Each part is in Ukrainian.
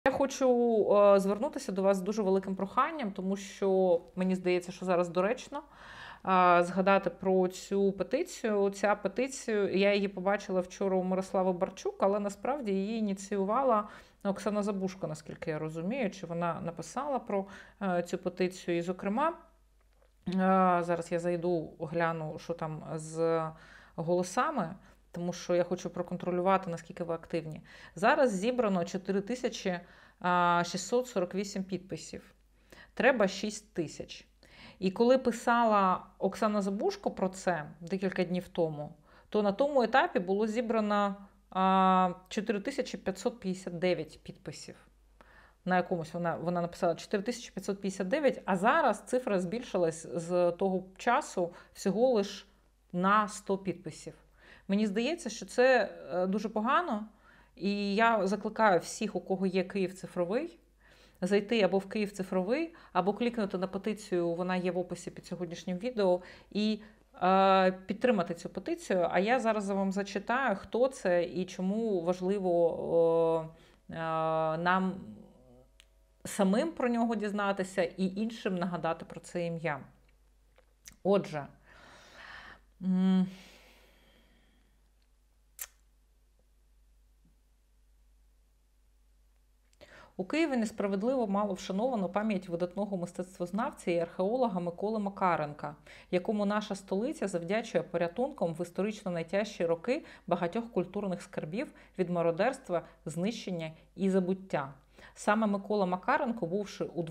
Я хочу звернутися до вас з дуже великим проханням, тому що мені здається, що зараз доречно згадати про цю петицію. Ця петицію, я її побачила вчора у Мирослави Барчук, але насправді її ініціювала Оксана Забужко, наскільки я розумію, чи вона написала про цю петицію. І, зокрема, зараз я зайду, гляну, що там з голосами, тому що я хочу проконтролювати, наскільки ви активні. Зараз зібрано 4648 підписів. Треба 6 тисяч. І коли писала Оксана Забужко про це декілька днів тому, то на тому етапі було зібрано 4559 підписів. На якомусь вона написала 4559, а зараз цифра збільшилась з того часу всього лиш на 100 підписів. Мені здається, що це дуже погано, і я закликаю всіх, у кого є Київ цифровий, зайти або в Київ цифровий, або клікнути на петицію, вона є в описі під сьогоднішнім відео, і підтримати цю петицію. А я зараз вам зачитаю, хто це і чому важливо нам самим про нього дізнатися і іншим нагадати про це ім'я. Отже, у Києві несправедливо мало вшановано пам'ять видатного мистецтвознавця і археолога Миколи Макаренка, якому наша столиця завдячує порятунком в історично найтяжчі роки багатьох культурних скарбів від мародерства, знищення і забуття. Саме Микола Макаренко, бувши у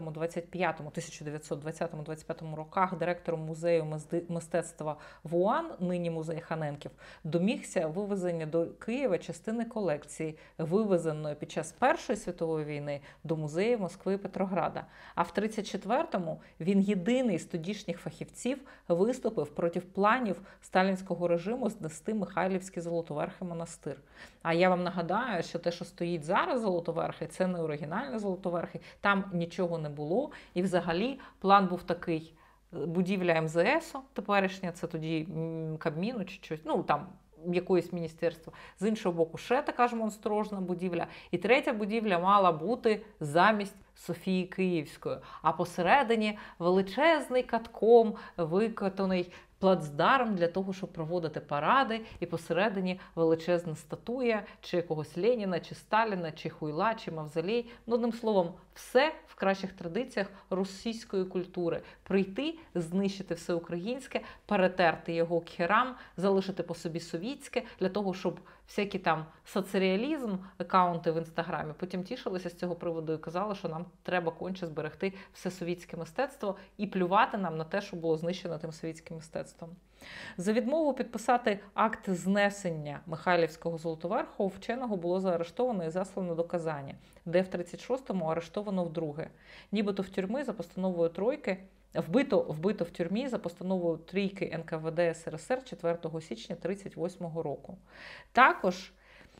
1920-25 роках директором музею мистецтва ВУАН, нині музей Ханенків, домігся вивезення до Києва частини колекції, вивезеної під час Першої світової війни до музею Москви і Петрограда. А в 1934-му він єдиний з тодішніх фахівців виступив проти планів сталінського режиму знести Михайлівський Золотоверхий монастир. А я вам нагадаю, що те, що стоїть зараз Золотоверхий, це не оригінальний Золотоверхий, там нічого не було. І взагалі план був такий: будівля МЗСу теперішня, це тоді Кабміну чи щось, ну там якоїсь міністерства. З іншого боку, ще така ж монстрожна будівля. І третя будівля мала бути замість Софії Київської. А посередині величезний катком виконаний плацдарм для того, щоб проводити паради, і посередині величезна статуя чи якогось Леніна, чи Сталіна, чи Хуйла, чи Мавзолей. Ну, одним словом, все в кращих традиціях російської культури. Прийти, знищити все українське, перетерти його к херам, залишити по собі совітське, для того, щоб всякі там соцреалізм, акаунти в Інстаграмі потім тішилися з цього приводу і казали, що нам треба конче зберегти все совітське мистецтво і плювати нам на те, що було знищено тим совітським мистецтвом. За відмову підписати акт знесення Михайлівського Золотоверху вченого було заарештовано і заслано до Казані, де в 36-му арештовано вдруге. Нібито в тюрмі за постановою тройки, вбито в тюрмі за постановою трійки НКВД СРСР 4 січня 1938 року. Також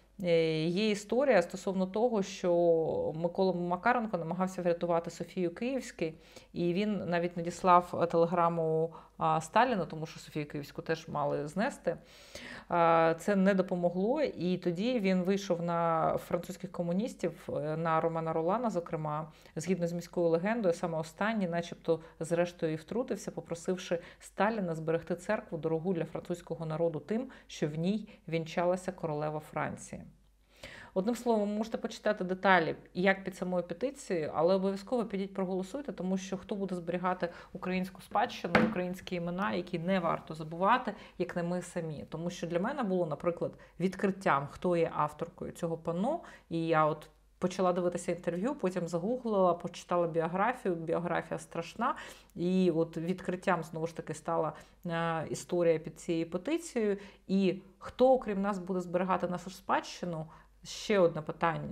є історія стосовно того, що Микола Макаренко намагався врятувати Софію Київську, і він навіть надіслав телеграму Сталіну, тому що Софію Київську теж мали знести. Це не допомогло, і тоді він вийшов на французьких комуністів, на Романа Ролана, зокрема, згідно з міською легендою, саме останній, начебто, зрештою і втрутився, попросивши Сталіна зберегти церкву, дорогу для французького народу тим, що в ній вінчалася королева Франції. Одним словом, можете почитати деталі, як під самою петицією, але обов'язково підіть проголосуйте, тому що хто буде зберігати українську спадщину, українські імена, які не варто забувати, як не ми самі. Тому що для мене було, наприклад, відкриттям, хто є авторкою цього панно, і я от почала дивитися інтерв'ю, потім загуглила, почитала біографію, біографія страшна, і от відкриттям, знову ж таки, стала історія під цією петицією, і хто, окрім нас, буде зберігати нашу спадщину, ще одне питання.